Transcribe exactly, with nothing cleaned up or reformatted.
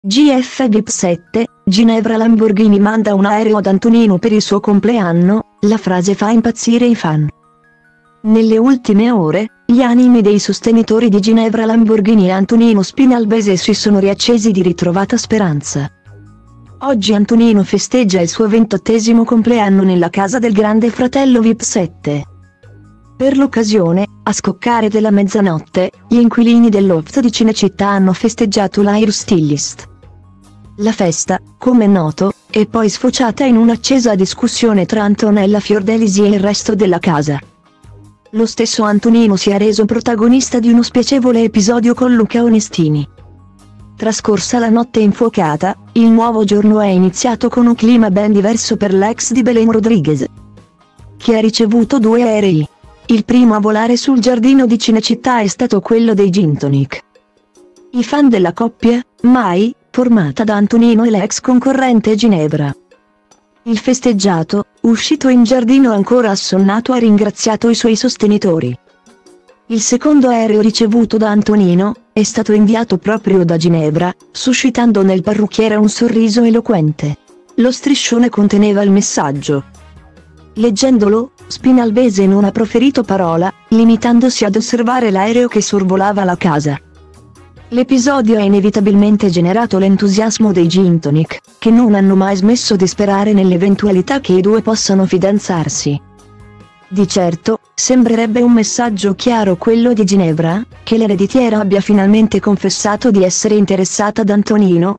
G F V I P sette, Ginevra Lamborghini manda un aereo ad Antonino per il suo compleanno, la frase fa impazzire i fan. Nelle ultime ore, gli animi dei sostenitori di Ginevra Lamborghini e Antonino Spinalbese si sono riaccesi di ritrovata speranza. Oggi Antonino festeggia il suo ventottesimo compleanno nella casa del grande fratello V I P sette. Per l'occasione, a scoccare della mezzanotte, gli inquilini del loft di Cinecittà hanno festeggiato l'Air Stylist. La festa, come è noto, è poi sfociata in un'accesa discussione tra Antonella Fiordelisi e il resto della casa. Lo stesso Antonino si è reso protagonista di uno spiacevole episodio con Luca Onestini. Trascorsa la notte infuocata, il nuovo giorno è iniziato con un clima ben diverso per l'ex di Belen Rodriguez, che ha ricevuto due aerei. Il primo a volare sul giardino di Cinecittà è stato quello dei Gin Tonic. I fan della coppia, mai, formata da Antonino e l'ex concorrente Ginevra. Il festeggiato, uscito in giardino ancora assonnato, ha ringraziato i suoi sostenitori. Il secondo aereo ricevuto da Antonino è stato inviato proprio da Ginevra, suscitando nel parrucchiere un sorriso eloquente. Lo striscione conteneva il messaggio. Leggendolo, Spinalbese non ha proferito parola, limitandosi ad osservare l'aereo che sorvolava la casa. L'episodio ha inevitabilmente generato l'entusiasmo dei Gin Tonic, che non hanno mai smesso di sperare nell'eventualità che i due possano fidanzarsi. Di certo, sembrerebbe un messaggio chiaro quello di Ginevra, che l'ereditiera abbia finalmente confessato di essere interessata ad Antonino.